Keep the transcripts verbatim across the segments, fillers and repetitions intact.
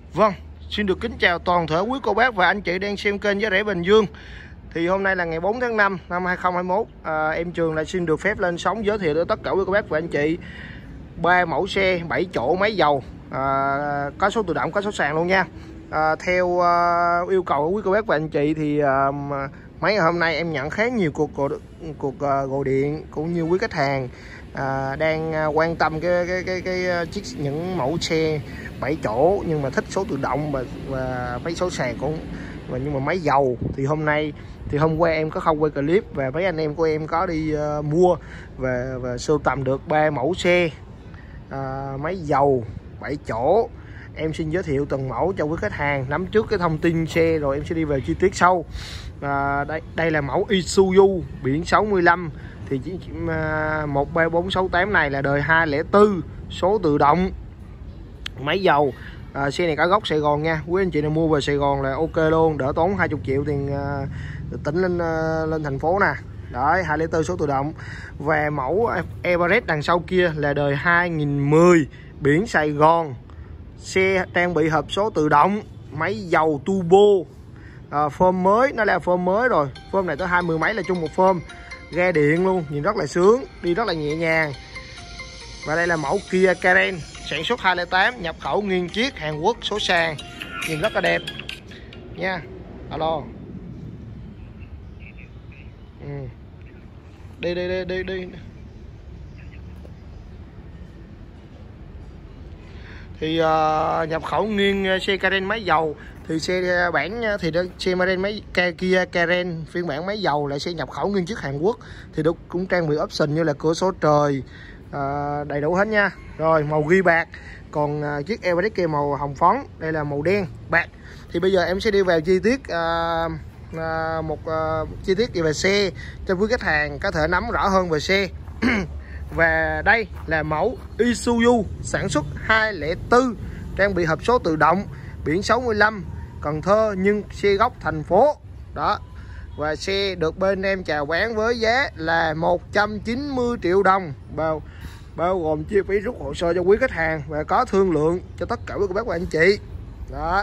Vâng, xin được kính chào toàn thể quý cô bác và anh chị đang xem kênh Giá Rẻ Bình Dương. Thì hôm nay là ngày bốn tháng năm năm hai không hai mốt, à, em Trường lại xin được phép lên sóng giới thiệu tới tất cả quý cô bác và anh chị ba mẫu xe bảy chỗ máy dầu, à, có số tự động có số sàn luôn nha. À, theo à, yêu cầu của quý cô bác và anh chị thì à, mấy ngày hôm nay em nhận khá nhiều cuộc cuộc, cuộc uh, gọi điện cũng như quý khách hàng à, đang uh, quan tâm cái cái cái cái chiếc những mẫu xe bảy chỗ nhưng mà thích số tự động và, và mấy số sàn cũng và nhưng mà máy dầu. Thì hôm nay thì hôm qua em có không quay clip và mấy anh em của em có đi uh, mua và và sưu tầm được ba mẫu xe uh, máy dầu bảy chỗ. Em xin giới thiệu từng mẫu cho quý khách hàng nắm trước cái thông tin xe rồi em sẽ đi về chi tiết sau. À, đây đây là mẫu Isuzu biển sáu mươi lăm thì chỉ à, một ba bốn sáu tám này là đời hai không bốn, số tự động, máy dầu. À, xe này có gốc Sài Gòn nha, quý anh chị nào mua về Sài Gòn là ok luôn, đỡ tốn hai mươi triệu tiền à, tỉnh lên à, lên thành phố nè. Đấy, hai không bốn số tự động. Và mẫu Everest đằng sau kia là đời hai không một không, biển Sài Gòn, xe trang bị hộp số tự động, máy dầu turbo. À, phơm mới, nó là phơm mới rồi, phơm này tới hai mươi mấy là chung một phơm, ga điện luôn, nhìn rất là sướng, đi rất là nhẹ nhàng. Và đây là mẫu Kia Carens sản xuất hai không tám, nhập khẩu nguyên chiếc Hàn Quốc, số sàn, nhìn rất là đẹp nha. Alo, ừ. đi đi đi đi đi thì uh, nhập khẩu nguyên xe Carens máy dầu. Thì xe bản thì đó, xe Carens máy Kia Carens phiên bản máy dầu lại xe nhập khẩu nguyên chiếc Hàn Quốc thì nó cũng trang bị option như là cửa sổ trời, à, đầy đủ hết nha. Rồi màu ghi bạc, còn à, chiếc Everest kia màu hồng phấn, đây là màu đen bạc. Thì bây giờ em sẽ đi vào chi tiết à, à, một à, chi tiết về xe cho quý khách hàng có thể nắm rõ hơn về xe. Và đây là mẫu Isuzu sản xuất hai không bốn, trang bị hộp số tự động, biển sáu mươi lăm, Cần Thơ nhưng xe gốc thành phố đó. Và xe được bên em chào bán với giá là một trăm chín mươi triệu đồng, bao bao gồm chi phí rút hồ sơ cho quý khách hàng và có thương lượng cho tất cả quý cô bác và anh chị đó.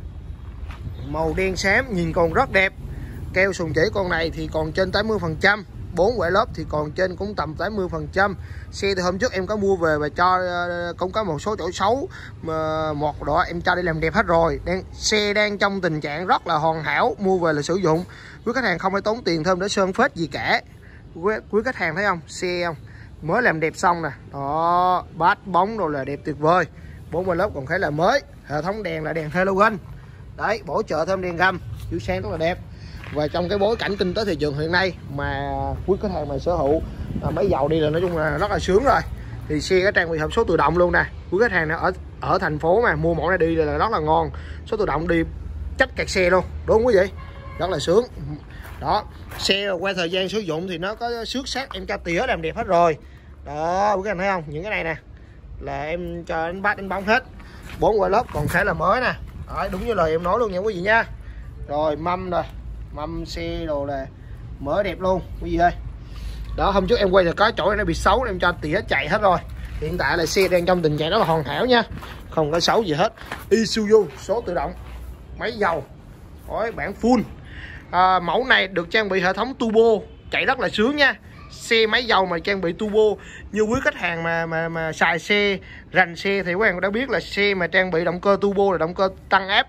Màu đen xám nhìn còn rất đẹp, keo sùng chỉ con này thì còn trên tám mươi phần trăm, bốn quẻ lớp thì còn trên cũng tầm tám mươi phần trăm. Xe thì hôm trước em có mua về và cho cũng có một số chỗ xấu mà một đó em cho đi làm đẹp hết rồi. Đang xe đang trong tình trạng rất là hoàn hảo, mua về là sử dụng, quý khách hàng không phải tốn tiền thêm để sơn phết gì cả. Quý, quý khách hàng thấy không, xe không mới làm đẹp xong nè đó, bát bóng rồi là đẹp tuyệt vời, bốn mươi lớp còn khá là mới, hệ thống đèn là đèn halogen đấy, bổ trợ thêm đèn gầm chiếu sáng rất là đẹp. Và trong cái bối cảnh kinh tế thị trường hiện nay mà quý khách hàng mà sở hữu à, máy dầu đi là nói chung là rất là sướng rồi. Thì xe có trang bị hộp số tự động luôn nè, quý khách hàng ở ở thành phố mà mua mẫu này đi là rất là ngon, số tự động đi chắc kẹt xe luôn, đúng không quý vị, rất là sướng đó. Xe qua thời gian sử dụng thì nó có xước sát, em cho tỉa làm đẹp hết rồi đó, quý khách hàng thấy không, những cái này nè là em cho đánh bát đánh bóng hết, bốn quả lớp còn khá là mới nè đó, đúng như lời em nói luôn nha quý vị nha. Rồi mâm rồi, mâm xe đồ là mới đẹp luôn quý vị ơi đó. Hôm trước em quay là có chỗ nó bị xấu em cho tỉa chạy hết rồi, hiện tại là xe đang trong tình trạng rất là hoàn hảo nha, không có xấu gì hết. Isuzu số tự động, máy dầu, gói bản full. À, mẫu này được trang bị hệ thống turbo, chạy rất là sướng nha. Xe máy dầu mà trang bị turbo, như quý khách hàng mà mà mà xài xe rành xe thì quý hàng đã biết là xe mà trang bị động cơ turbo là động cơ tăng áp,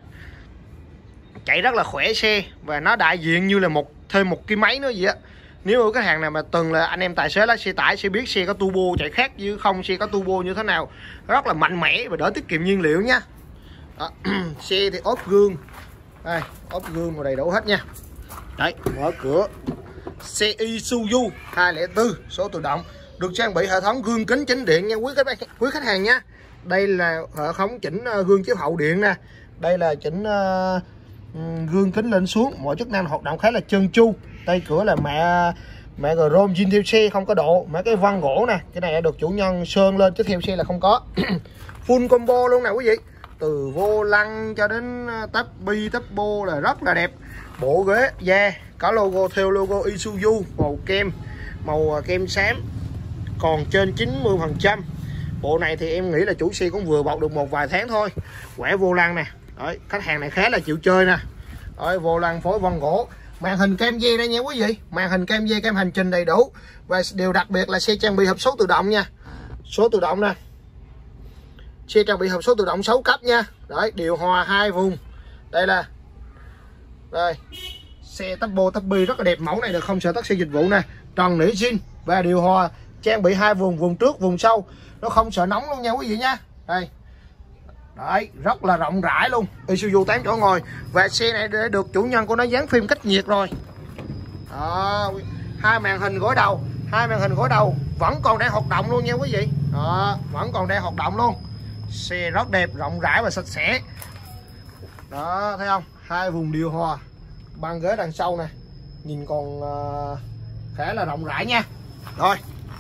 chạy rất là khỏe xe và nó đại diện như là một thêm một cái máy nữa vậy á. Nếu mà khách hàng nào mà từng là anh em tài xế lái xe tải sẽ biết xe có turbo chạy khác chứ không xe có turbo như thế nào, rất là mạnh mẽ và đỡ tiết kiệm nhiên liệu nha. Đó. Xe thì ốp gương đây, ốp gương vào đầy đủ hết nha. Đấy, mở cửa. Xe Isuzu hai không bốn số tự động được trang bị hệ thống gương kính chỉnh điện nha quý khách quý khách hàng nha. Đây là hệ thống chỉnh gương chiếu hậu điện nè, đây là chỉnh uh, gương kính lên xuống, mọi chức năng hoạt động khá là trơn tru. Tay cửa là mẹ mẹ chrome zin theo xe không có độ, mấy cái vân gỗ nè, cái này đã được chủ nhân sơn lên chứ theo xe là không có. Full combo luôn nè quý vị, từ vô lăng cho đến tắp bi tắp bô là rất là đẹp. Bộ ghế da có logo, theo logo Isuzu, màu kem màu kem xám, còn trên chín mươi phần trăm. Bộ này thì em nghĩ là chủ xe cũng vừa bọc được một vài tháng thôi. Quẻ vô lăng nè, Đấy, khách hàng này khá là chịu chơi nè. Rồi, vô lăng phối vân gỗ, màn hình kem dê đây nha quý vị, màn hình kem dê, kem hành trình đầy đủ. Và điều đặc biệt là xe trang bị hộp số tự động nha, số tự động nè, xe trang bị hộp số tự động sáu cấp nha. Đấy, điều hòa hai vùng, đây là đây, xe tắp bô tắp bi rất là đẹp, mẫu này là không sợ tắc xe dịch vụ nè, tròn nỉ zin và điều hòa trang bị hai vùng, vùng trước vùng sau, nó không sợ nóng luôn nha quý vị nha. Đây, đấy, rất là rộng rãi luôn, Isuzu tám chỗ ngồi. Và xe này để được chủ nhân của nó dán phim cách nhiệt rồi. Đó, hai màn hình gối đầu, hai màn hình gối đầu vẫn còn đang hoạt động luôn nha quý vị. Đó, vẫn còn đang hoạt động luôn. Xe rất đẹp, rộng rãi và sạch sẽ. Đó, thấy không? Hai vùng điều hòa, băng ghế đằng sau nè, nhìn còn uh, khá là rộng rãi nha. Rồi,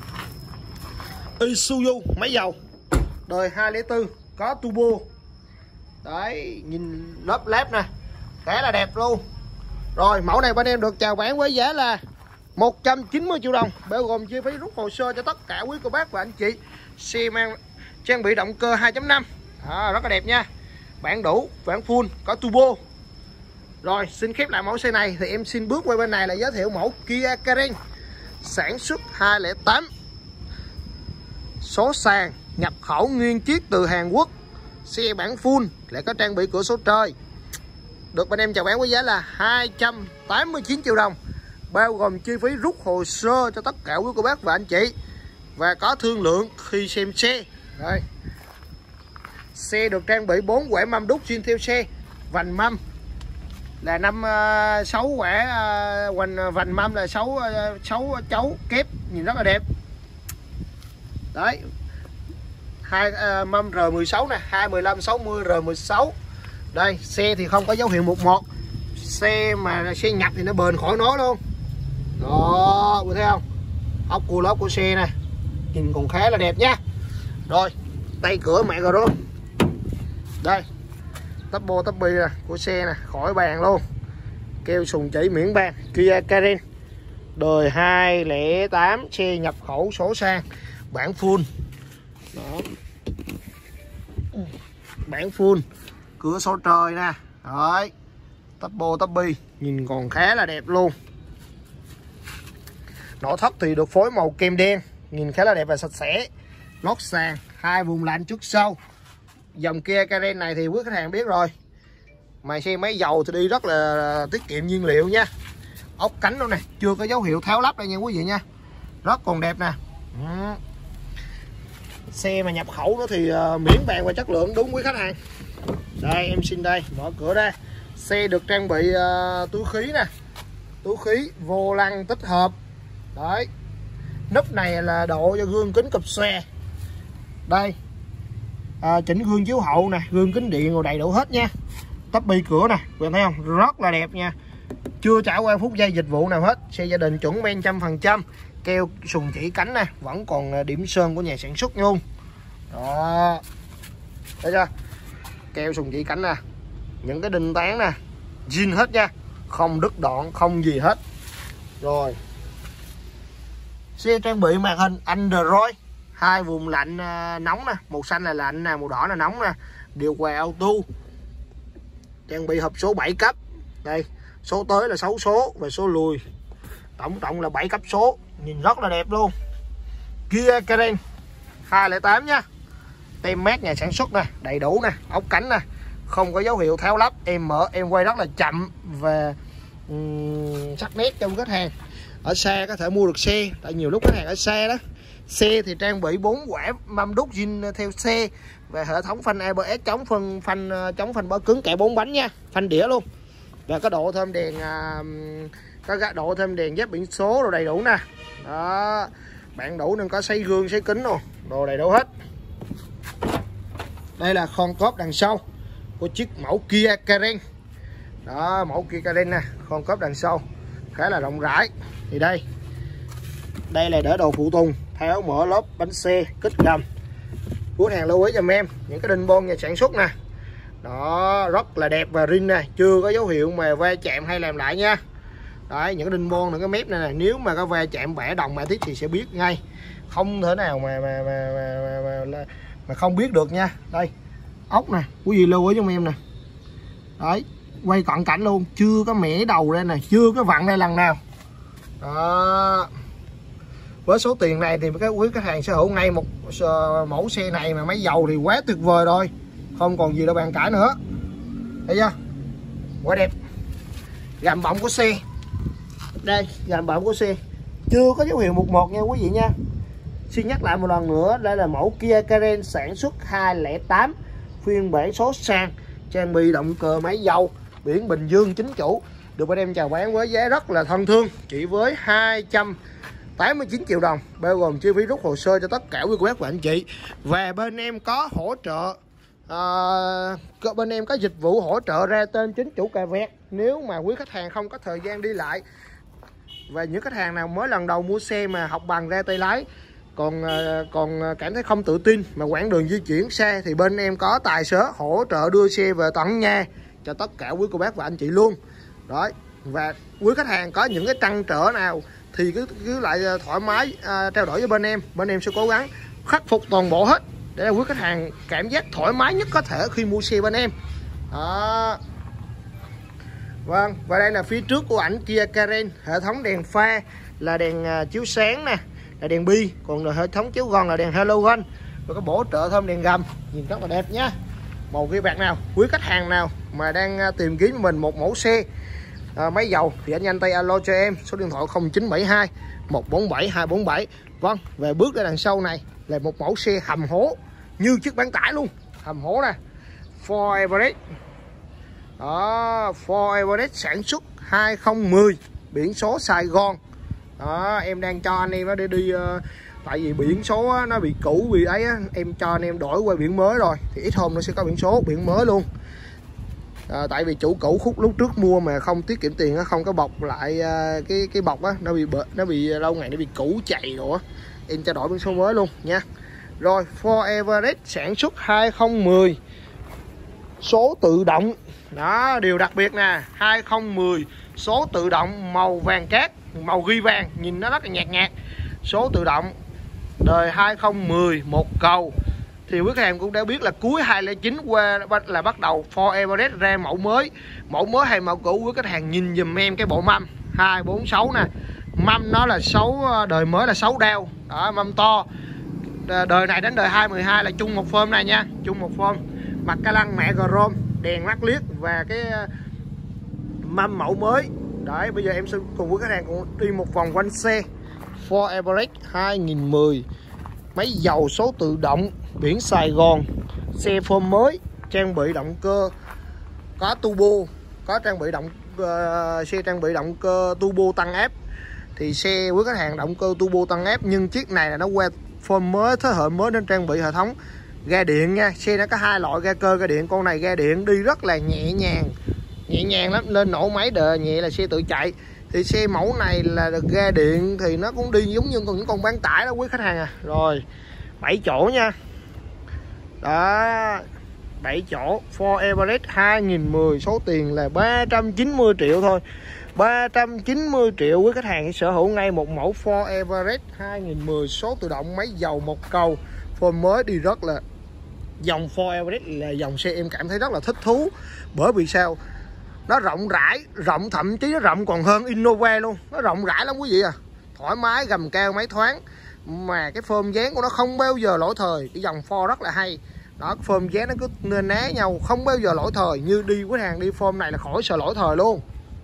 Isuzu máy dầu đời hai không bốn có turbo. Đấy, nhìn lớp lép nè, khá là đẹp luôn. Rồi, mẫu này bên em được chào bán với giá là một trăm chín mươi triệu đồng, bao gồm chi phí rút hồ sơ cho tất cả quý cô bác và anh chị. Xe mang trang bị động cơ hai chấm năm, à, rất là đẹp nha, bản đủ, bản full, có turbo. Rồi, xin khép lại mẫu xe này thì em xin bước qua bên này là giới thiệu mẫu Kia Carens sản xuất hai không tám, số sàn nhập khẩu nguyên chiếc từ Hàn Quốc, xe bản full lại có trang bị cửa sổ trời, được bên em chào bán với giá là hai trăm tám mươi chín triệu đồng, bao gồm chi phí rút hồ sơ cho tất cả quý cô bác và anh chị, và có thương lượng khi xem xe. Đây, xe được trang bị bốn quẻ mâm đúc zin theo xe, vành mâm là năm sáu quẻ, uh, vành mâm là sáu sáu chấu kép, nhìn rất là đẹp. Đấy, hai uh, mâm R mười sáu nè, hai mười lăm sáu mươi R mười sáu. Đây, xe thì không có dấu hiệu một một, xe mà xe nhập thì nó bền khỏi nó luôn. Đó, quý thấy không? Ốc cua lốp của xe nè, nhìn còn khá là đẹp nha. Rồi, tay cửa mẹ rồi đó. Đây, tắp bô tắp bi nè của xe nè, khỏi bàn luôn, keo sùng chỉ miễn bàn. Kia Carens đời hai không tám, xe nhập khẩu số sang, bản full. Đó, bản full, cửa sổ trời nè. Đấy, tắp bô tắp bi nhìn còn khá là đẹp luôn. Nội thất thì được phối màu kem đen, nhìn khá là đẹp và sạch sẽ. Lót sàn hai vùng lạnh trước sau. Dòng Kia Carens này thì quý khách hàng biết rồi, mà xe máy dầu thì đi rất là tiết kiệm nhiên liệu nha. Ốc cánh đâu nè, chưa có dấu hiệu tháo lắp đây nha quý vị nha, rất còn đẹp nè. Ừ. Xe mà nhập khẩu nó thì uh, miễn bàn và chất lượng đúng quý khách hàng. Đây, em xin đây, mở cửa ra. Xe được trang bị uh, túi khí nè, túi khí, vô lăng tích hợp. Đấy, nút này là độ cho gương kính cụp xòe. Đây, à, chỉnh gương chiếu hậu nè, gương kính điện rồi đầy đủ hết nha. Tắp bi cửa nè, quý thấy không, rất là đẹp nha, chưa trải qua phút giây dịch vụ nào hết. Xe gia đình chuẩn men trăm phần trăm, keo sùng chỉ cánh nè, vẫn còn điểm sơn của nhà sản xuất luôn. Đó, thấy chưa, keo sùng chỉ cánh nè, những cái đinh tán nè, zin hết nha, không đứt đoạn, không gì hết. Rồi, xe trang bị màn hình Android, hai vùng lạnh nóng nè, màu xanh là lạnh nè, màu đỏ là nóng nè, điều hòa auto, trang bị hộp số bảy cấp. Đây, số tới là sáu số và số lùi, tổng cộng là bảy cấp số, nhìn rất là đẹp luôn. Kia Carens hai không tám nha, tem mát nhà sản xuất nè, đầy đủ nè, ốc cánh nè, không có dấu hiệu tháo lắp. Em mở em quay rất là chậm và um, sắc nét cho khách hàng. Ở xa có thể mua được xe, tại nhiều lúc khách hàng ở xa đó. Xe thì trang bị bốn quả mâm đúc zin theo xe và hệ thống phanh a bê ét chống phân phanh chống phanh bó cứng kẻ bốn bánh nha, phanh đĩa luôn. Và có độ thêm đèn, có độ thêm đèn giáp biển số rồi đầy đủ nè. Đó, bạn đủ nên có sấy gương sấy kính luôn, đồ đầy đủ hết. Đây là khoang cốp đằng sau của chiếc mẫu Kia Carens. Đó, mẫu Kia Carens nè, khoang cốp đằng sau khá là rộng rãi. Thì đây, đây là đỡ đồ phụ tùng, tháo mở lốp bánh xe, kích gầm. Quý hàng lưu ý giùm em những cái đinh bon nhà sản xuất nè. Đó, rất là đẹp và rin nè, chưa có dấu hiệu mà va chạm hay làm lại nha. Đấy, những cái đinh bon, những cái mép này nè, nếu mà có va chạm bẻ đồng mạ tiết thì sẽ biết ngay, không thể nào mà mà mà, mà, mà, mà, mà không biết được nha. Đây, ốc nè, quý vị lưu ý giùm em nè, Đấy, quay cận cảnh luôn, chưa có mẻ đầu đây nè, chưa có vặn đây lần nào. Đó. Với số tiền này thì các quý khách hàng sở hữu ngay một mẫu xe này mà máy dầu thì quá tuyệt vời rồi, không còn gì đâu bàn cãi nữa. Thấy chưa, quá đẹp. Gầm bọng của xe đây, gầm bọng của xe chưa có dấu hiệu mục một nha quý vị nha. Xin nhắc lại một lần nữa, đây là mẫu Kia Carens sản xuất hai không không tám, phiên bản số sang, trang bị động cơ máy dầu, biển Bình Dương chính chủ, được bên em chào bán với giá rất là thân thương, chỉ với hai trăm tám mươi chín triệu đồng, bao gồm chi phí rút hồ sơ cho tất cả quý cô bác và anh chị. Và bên em có hỗ trợ à, bên em có dịch vụ hỗ trợ ra tên chính chủ cà vẹt nếu mà quý khách hàng không có thời gian đi lại. Và những khách hàng nào mới lần đầu mua xe mà học bằng ra tay lái, còn còn cảm thấy không tự tin mà quãng đường di chuyển xa, thì bên em có tài xế hỗ trợ đưa xe về tận nhà cho tất cả quý cô bác và anh chị luôn. Đó. Và quý khách hàng có những cái trăn trở nào thì cứ cứ lại thoải mái à, trao đổi với bên em, bên em sẽ cố gắng khắc phục toàn bộ hết để quý khách hàng cảm giác thoải mái nhất có thể khi mua xe bên em. Đó. Vâng, và đây là phía trước của ảnh Kia Carens, hệ thống đèn pha là đèn uh, chiếu sáng nè, là đèn bi, còn là hệ thống chiếu gòn là đèn halogen, và có bổ trợ thêm đèn gầm, nhìn rất là đẹp nhá. Màu ghi bạc nào, quý khách hàng nào mà đang uh, tìm kiếm mình một mẫu xe uh, máy dầu thì anh nhanh tay alo cho em, số điện thoại không chín bảy hai một bốn bảy hai bốn bảy. Vâng, về bước ra đằng sau này là một mẫu xe hầm hố như chiếc bán tải luôn, hầm hố nè, Ford Everest. Đó, Ford Everest sản xuất hai không một không, biển số Sài Gòn. Đó, em đang cho anh em nó đi đi uh, tại vì biển số á, nó bị cũ bị ấy á, em cho anh em đổi qua biển mới rồi thì ít hôm nó sẽ có biển số biển mới luôn. À, tại vì chủ cũ khúc lúc trước mua mà không tiết kiệm tiền á, không có bọc lại uh, cái cái bọc á, nó bị nó bị lâu ngày nó bị cũ chạy rồi á, em cho đổi biển số mới luôn nha. Rồi, Ford Everest sản xuất hai không một không, số tự động. Đó, điều đặc biệt nè, hai không một không, số tự động màu vàng cát, màu ghi vàng, nhìn nó rất là nhạt nhạt. Số tự động đời hai không một không, một cầu. Thì quý khách hàng cũng đã biết là cuối hai không không chín qua là bắt đầu Ford Everest ra mẫu mới. Mẫu mới hay mẫu cũ, quý khách hàng nhìn dùm em cái bộ mâm hai bốn sáu nè. Mâm nó là sáu, đời mới là sáu đao. Đó, mâm to. Đời này đến đời hai không một hai là chung một phơm này nha, chung một phơm. Mặt ca lăng mẹ chrome, đèn mắt liếc và cái mâm mẫu mới. Đấy, bây giờ em sẽ cùng với khách hàng cùng đi một vòng quanh xe Ford Everest hai không một không, máy dầu số tự động, biển Sài Gòn, xe phơm mới, trang bị động cơ có turbo, có trang bị động uh, xe trang bị động cơ turbo tăng áp. Thì xe với khách hàng động cơ turbo tăng áp, nhưng chiếc này là nó qua phơm mới, thế hệ mới nên trang bị hệ thống ga điện nha. Xe nó có hai loại ga cơ ga điện, con này ga điện đi rất là nhẹ nhàng, nhẹ nhàng lắm, lên nổ máy đờ nhẹ là xe tự chạy. Thì xe mẫu này là ga điện thì nó cũng đi giống như những con bán tải đó quý khách hàng à. Rồi, bảy chỗ nha. Đó, bảy chỗ Ford Everest hai không một không, số tiền là ba trăm chín mươi triệu thôi. ba trăm chín mươi triệu quý khách hàng sở hữu ngay một mẫu Ford Everest hai không một không, số tự động, máy dầu một cầu, phơm mới, đi rất là. Dòng Ford Everest là dòng xe em cảm thấy rất là thích thú. Bởi vì sao? Nó rộng rãi, rộng thậm chí nó rộng còn hơn Innova luôn. Nó rộng rãi lắm quý vị à. Thoải mái, gầm cao, máy thoáng. Mà cái phơm dáng của nó không bao giờ lỗi thời. Cái dòng Ford rất là hay. Đó, phơm dáng nó cứ nên ná nhau, không bao giờ lỗi thời. Như đi với hàng đi phơm này là khỏi sợ lỗi thời luôn.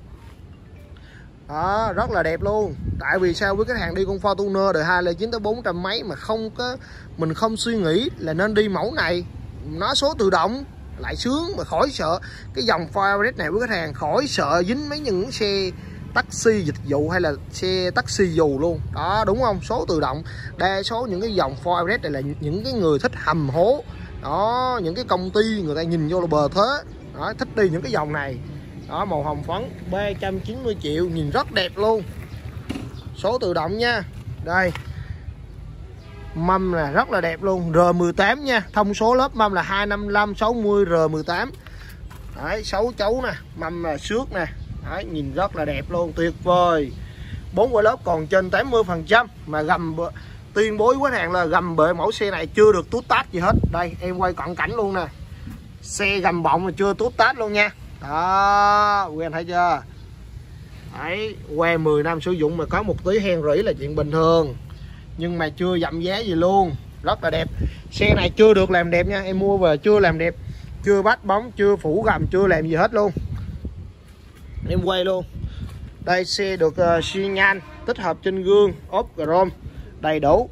Đó, rất là đẹp luôn. Tại vì sao? Với khách hàng đi con Fortuner đời hai không chín tới bốn trăm mấy mà không có, mình không suy nghĩ là nên đi mẫu này. Nó số tự động lại sướng mà khỏi sợ. Cái dòng Ford Everest này với khách hàng khỏi sợ dính mấy những xe taxi dịch vụ hay là xe taxi dù luôn. Đó, đúng không? Số tự động. Đa số những cái dòng Ford Everest này là những cái người thích hầm hố. Đó, những cái công ty người ta nhìn vô là bờ thế. Đó, thích đi những cái dòng này. Đó, màu hồng phấn, ba trăm chín mươi triệu, nhìn rất đẹp luôn. Số tự động nha. Đây, mâm là rất là đẹp luôn, R mười tám nha. Thông số lớp mâm là hai năm năm sáu mươi R mười tám. Đấy, sáu chấu nè, mâm là xước nè. Đấy, nhìn rất là đẹp luôn, tuyệt vời. Bốn quả lớp còn trên tám mươi phần trăm. Mà gầm tuyên bố với khách hàng là gầm bệ mẫu xe này chưa được tút tát gì hết. Đây, em quay cận cảnh luôn nè. Xe gầm bọng mà chưa tút tát luôn nha. Đó, quý anh thấy chưa? Đấy, que mười năm sử dụng mà có một tí hen rỉ là chuyện bình thường. Nhưng mà chưa dặm giá gì luôn. Rất là đẹp. Xe này chưa được làm đẹp nha. Em mua về chưa làm đẹp. Chưa bắt bóng, chưa phủ gầm, chưa làm gì hết luôn. Em quay luôn. Đây xe được uh, xi nhan tích hợp trên gương, ốp chrome đầy đủ.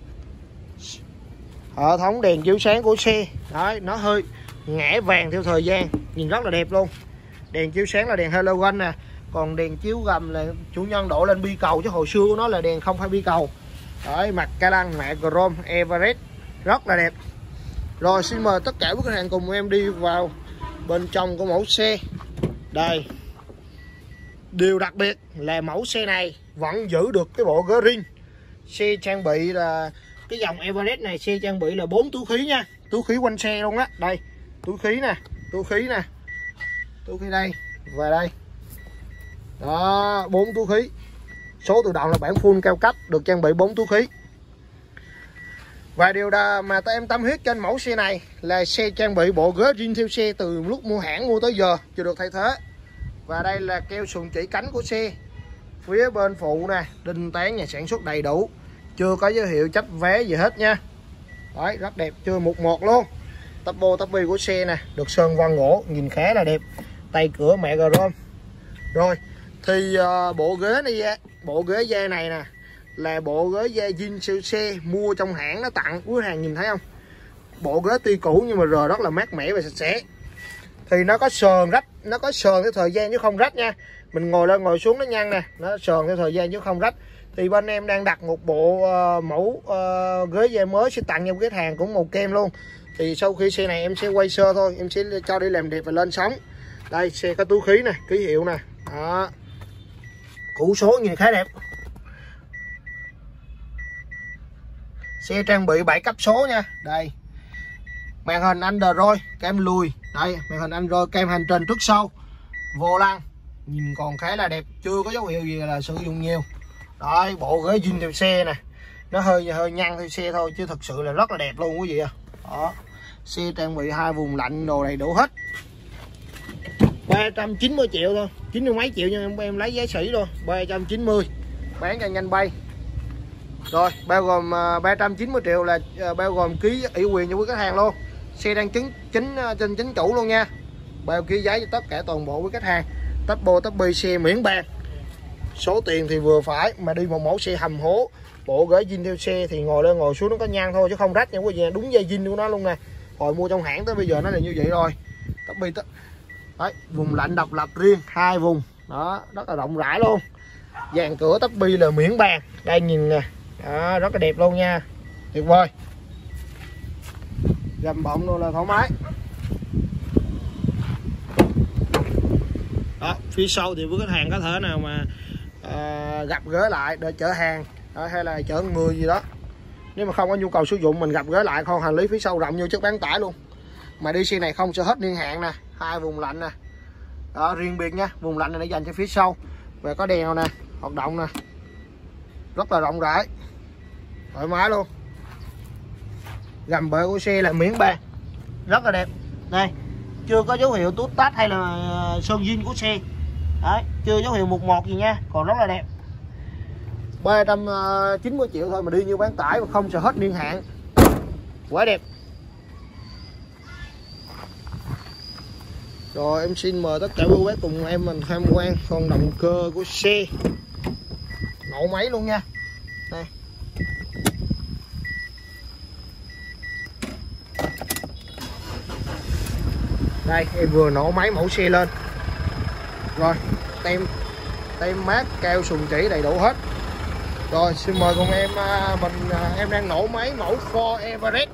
Hệ thống đèn chiếu sáng của xe. Đấy, nó hơi ngã vàng theo thời gian. Nhìn rất là đẹp luôn. Đèn chiếu sáng là đèn halogen nè. Còn đèn chiếu gầm là chủ nhân đổ lên bi cầu, chứ hồi xưa của nó là đèn không phải bi cầu. Đấy, mặt ca lăng mạ chrome Everest rất là đẹp. Rồi xin mời tất cả quý khách hàng cùng em đi vào bên trong của mẫu xe. Đây, điều đặc biệt là mẫu xe này vẫn giữ được cái bộ ghế rin. Xe trang bị là cái dòng Everest này, xe trang bị là bốn túi khí nha, túi khí quanh xe luôn á. Đây, túi khí nè, túi khí nè, túi khí đây và đây. Đó, bốn túi khí. Số tự động là bản full cao cấp, được trang bị bốn túi khí. Và điều đó mà tụi em tâm huyết trên mẫu xe này là xe trang bị bộ ghế zin theo xe từ lúc mua hãng mua tới giờ chưa được thay thế. Và đây là keo sườn chỉ cánh của xe. Phía bên phụ nè, đinh tán nhà sản xuất đầy đủ, chưa có dấu hiệu chấp vé gì hết nha. Đấy, rất đẹp, chưa một một luôn. Tắp bô tắp bi của xe nè, được sơn vân gỗ, nhìn khá là đẹp. Tay cửa mẹ chrome. Rồi, thì uh, bộ ghế này, bộ ghế da này nè là bộ ghế da zin siêu xe mua trong hãng nó tặng, quý hàng nhìn thấy không? Bộ ghế tuy cũ nhưng mà rờ rất là mát mẻ và sạch sẽ. Thì nó có sờn rách, nó có sờn theo thời gian chứ không rách nha. Mình ngồi lên ngồi xuống nó nhăn nè, nó sờn theo thời gian chứ không rách. Thì bên em đang đặt một bộ uh, mẫu uh, ghế da mới sẽ tặng cho khách hàng cũng màu kem luôn. Thì sau khi xe này em sẽ quay sơ thôi, em sẽ cho đi làm đẹp và lên sóng. Đây, xe có túi khí nè, ký hiệu nè. Đó. Củ số nhìn khá đẹp. Xe trang bị bảy cấp số nha. Đây, màn hình Android, cam lùi. Đây, màn hình Android, cam hành trình trước sau. Vô lăng nhìn còn khá là đẹp, chưa có dấu hiệu gì là sử dụng nhiều. Đấy, bộ ghế zin theo xe nè, nó hơi hơi nhăn theo xe thôi chứ thật sự là rất là đẹp luôn quý vị ạ. Đó, xe trang bị hai vùng lạnh đồ đầy đủ hết. Ba trăm chín mươi triệu thôi, chín mươi mấy triệu nhưng em, em lấy giá sỉ thôi, ba trăm chín mươi, bán cho nhanh bay. Rồi, bao gồm uh, ba trăm chín mươi triệu là uh, bao gồm ký ủy quyền cho quý khách hàng luôn. Xe đang chính chính trên chính chủ luôn nha. Bao ký giấy cho tất cả toàn bộ với khách hàng. Tắp bô tắp bi xe miễn bàn. Số tiền thì vừa phải mà đi một mẫu xe hầm hố. Bộ ghế zin theo xe thì ngồi lên ngồi xuống nó có nhăn thôi chứ không rách nha quý vị, đúng dây zin của nó luôn nè. Hồi mua trong hãng tới bây giờ nó là như vậy rồi. Tắp bi tắp. Đấy, vùng lạnh độc lập riêng, hai vùng. Đó, rất là rộng rãi luôn. Dàn cửa tắp bi là miễn bàn. Đây nhìn nè. Đó, rất là đẹp luôn nha. Tuyệt vời. Gầm bọng luôn là thoải mái. Đó, phía sau thì với khách hàng có thể nào mà à, gặp ghế lại để chở hàng đó, hay là chở người gì đó. Nếu mà không có nhu cầu sử dụng mình gặp ghế lại, kho hành lý phía sau rộng như chất bán tải luôn. Mà đi xe này không sẽ hết niên hạn nè, hai vùng lạnh nè. Đó, riêng biệt nha, vùng lạnh này để dành cho phía sau. Và có đèn nè, hoạt động nè. Rất là rộng rãi. Thoải mái luôn. Gầm bệ của xe là miếng bàn, rất là đẹp. Đây, chưa có dấu hiệu tút tát hay là sơn zin của xe. Đấy, chưa dấu hiệu một một gì nha, còn rất là đẹp. Ba trăm chín mươi triệu thôi mà đi như bán tải mà không sợ hết niên hạn. Quá đẹp. Rồi em xin mời tất cả quý bác cùng em mình tham quan phần động cơ của xe. Nổ máy luôn nha. Đây. Đây, em vừa nổ máy mẫu xe lên. Rồi, tem tem mát, keo sùn chỉ đầy đủ hết. Rồi, xin mời cùng em mình em đang nổ máy mẫu Ford Everest.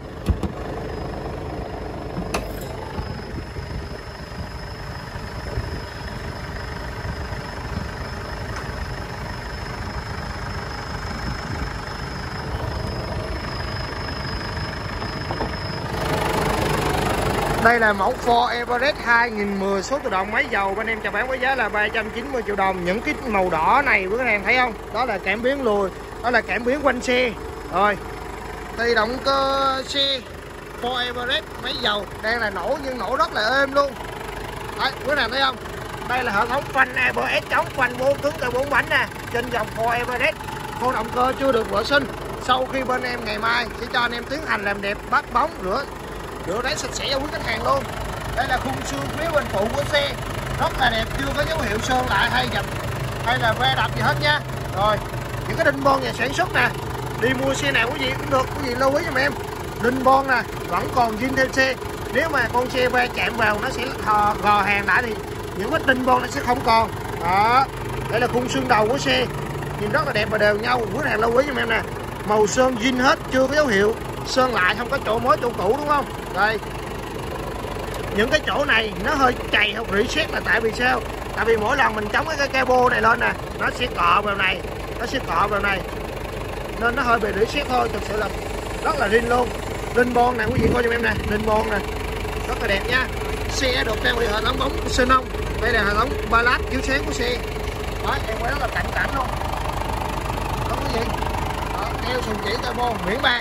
Đây là mẫu Ford Everest hai nghìn mười số tự động máy dầu, bên em chào bán với giá là ba trăm chín mươi triệu đồng. Những cái màu đỏ này quý khách hàng thấy không? Đó là cảm biến lùi, đó là cảm biến quanh xe. Rồi. Thì động cơ xe Ford Everest máy dầu đang là nổ nhưng nổ rất là êm luôn. Đấy, quý khách hàng thấy không? Đây là hệ thống phanh a bê ét chống phanh bốn cứng cây bốn bánh nè, trên dòng Ford Everest. Khô động cơ chưa được vệ sinh. Sau khi bên em ngày mai sẽ cho anh em tiến hành làm đẹp, bắt bóng, rửa rửa ráy sạch sẽ cho quý khách hàng luôn. Đây là khung xương phía bên phụ của xe, rất là đẹp, chưa có dấu hiệu sơn lại hay dập hay là ve đập gì hết nha. Rồi những cái đinh bon nhà sản xuất nè, đi mua xe nào quý vị cũng được, quý vị lưu ý giùm em. Đinh bon nè vẫn còn zin theo xe, nếu mà con xe va chạm vào nó sẽ gò hàng lại thì những vết đinh bon nó sẽ không còn. Đó, đây là khung xương đầu của xe, nhìn rất là đẹp và đều nhau, quý hàng lưu ý giùm em nè. Màu sơn zin hết, chưa có dấu hiệu sơn lại, không có chỗ mới chỗ cũ đúng không. Đây, những cái chỗ này nó hơi chày hoặc reset là tại vì sao? Tại vì mỗi lần mình chống cái cabo này lên nè, nó sẽ cọ vào này, nó sẽ cọ vào này, nên nó hơi bị reset thôi. Thực sự là rất là zin luôn. Đinh bon nè quý vị coi cho em nè, đinh bon nè rất là đẹp nha. Xe được trang bị hệ thống bóng xenon, đây là hệ thống ba lát chiếu sáng của xe. Đó, em quay rất là cạnh cảnh luôn. Đó quý vị, đó, đeo sừng chỉ cabo miễn bàn,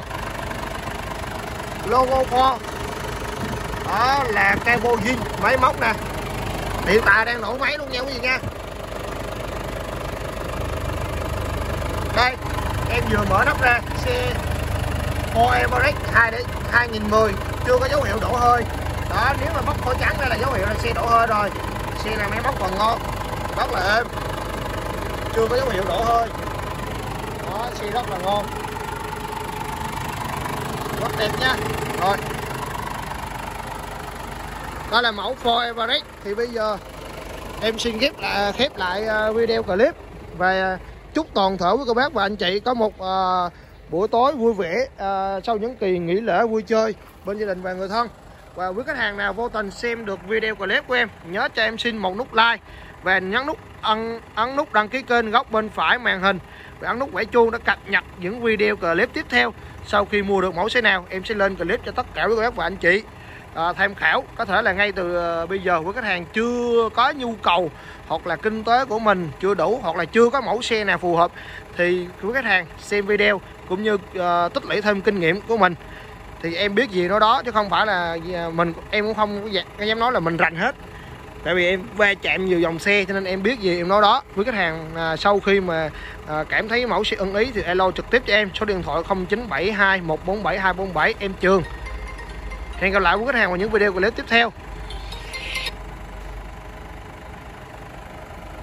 logo Ford. Đó là cabo zin, máy móc nè, hiện tại đang nổ máy luôn nha quý vị nha. Đây em vừa mở nắp ra, xe Ford Everest hai nghìn mười, chưa có dấu hiệu đổ hơi. Đó, nếu mà bóc khói trắng đây là dấu hiệu là xe đổ hơi rồi. Xe này máy móc còn ngon, rất là êm, chưa có dấu hiệu đổ hơi. Đó, xe rất là ngon, rất đẹp nha. Rồi, đó là mẫu Ford Everest. Thì bây giờ em xin khép lại, khép lại video clip và chúc toàn thể quý cô bác và anh chị có một uh, buổi tối vui vẻ uh, sau những kỳ nghỉ lễ vui chơi bên gia đình và người thân. Và quý khách hàng nào vô tình xem được video clip của em, nhớ cho em xin một nút like và nhấn nút ấn, ấn nút đăng ký kênh góc bên phải màn hình và ấn nút quẩy chuông để cập nhật những video clip tiếp theo. Sau khi mua được mẫu xe nào em sẽ lên clip cho tất cả quý cô bác và anh chị À, tham khảo. Có thể là ngay từ uh, bây giờ với khách hàng chưa có nhu cầu hoặc là kinh tế của mình chưa đủ hoặc là chưa có mẫu xe nào phù hợp thì quý khách hàng xem video cũng như uh, tích lũy thêm kinh nghiệm của mình thì em biết gì nó đó, chứ không phải là mình em cũng không có dám nói là mình rành hết, tại vì em va chạm nhiều dòng xe cho nên em biết gì em nói đó. Với khách hàng uh, sau khi mà uh, cảm thấy mẫu xe ưng ý thì alo trực tiếp cho em, số điện thoại không chín bảy hai một bốn bảy hai bốn bảy, em Trường. Hẹn gặp lại quý khách hàng vào những video clip tiếp theo.